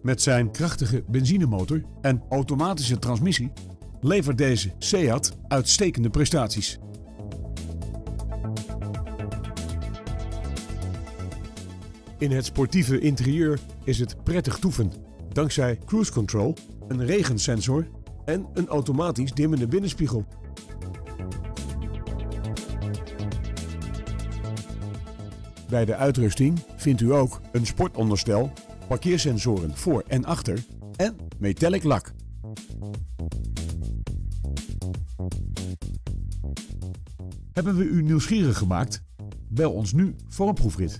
Met zijn krachtige benzinemotor en automatische transmissie levert deze Seat uitstekende prestaties. In het sportieve interieur is het prettig toeven, dankzij cruise control, een regensensor en een automatisch dimmende binnenspiegel. Bij de uitrusting vindt u ook een sportonderstel, parkeersensoren voor en achter en metallic lak. Hebben we u nieuwsgierig gemaakt? Bel ons nu voor een proefrit.